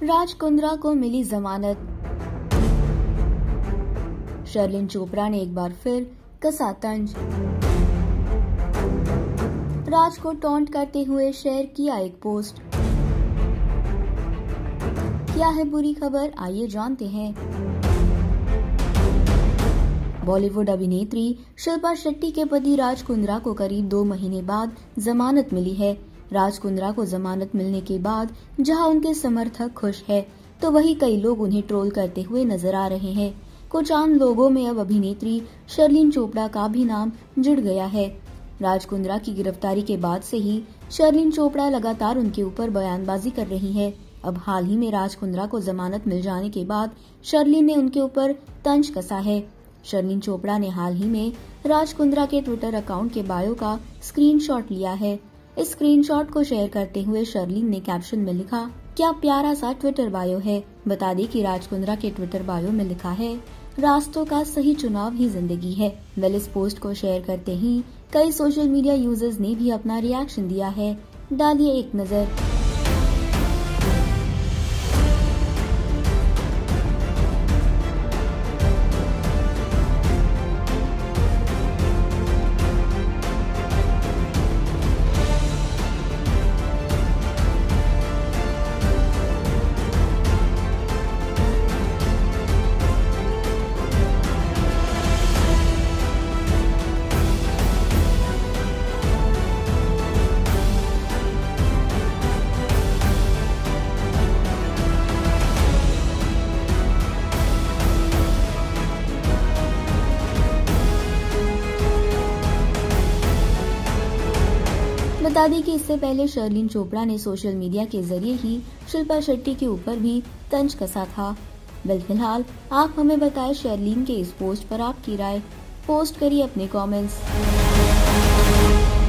राज कुंद्रा को मिली जमानत। शर्लिन चोपड़ा ने एक बार फिर कसा तंज। राज को टॉन्ट करते हुए शेयर किया एक पोस्ट। क्या है बुरी खबर, आइए जानते हैं। बॉलीवुड अभिनेत्री शिल्पा शेट्टी के पति राज कुंद्रा को करीब 2 महीने बाद जमानत मिली है। राज कुंद्रा को जमानत मिलने के बाद जहां उनके समर्थक खुश है, तो वहीं कई लोग उन्हें ट्रोल करते हुए नजर आ रहे हैं। कुछ आम लोगों में अब अभिनेत्री शर्लिन चोपड़ा का भी नाम जुड़ गया है। राज कुंद्रा की गिरफ्तारी के बाद से ही शर्लिन चोपड़ा लगातार उनके ऊपर बयानबाजी कर रही है। अब हाल ही में राज कुंद्रा को जमानत मिल जाने के बाद शर्लिन ने उनके ऊपर तंज कसा है। शर्लिन चोपड़ा ने हाल ही में राज कुंद्रा के ट्विटर अकाउंट के बायो का स्क्रीनशॉट लिया है। इस स्क्रीनशॉट को शेयर करते हुए शर्लिन ने कैप्शन में लिखा, क्या प्यारा सा ट्विटर बायो है। बता दें कि राज कुंद्रा के ट्विटर बायो में लिखा है, रास्तों का सही चुनाव ही जिंदगी है। इस पोस्ट को शेयर करते ही कई सोशल मीडिया यूजर्स ने भी अपना रिएक्शन दिया है। डालिए एक नजर। बता दें कि इससे पहले शर्लिन चोपड़ा ने सोशल मीडिया के जरिए ही शिल्पा शेट्टी के ऊपर भी तंज कसा था। फिलहाल आप हमें बताएं शर्लिन के इस पोस्ट पर आपकी राय। पोस्ट करिए अपने कमेंट्स।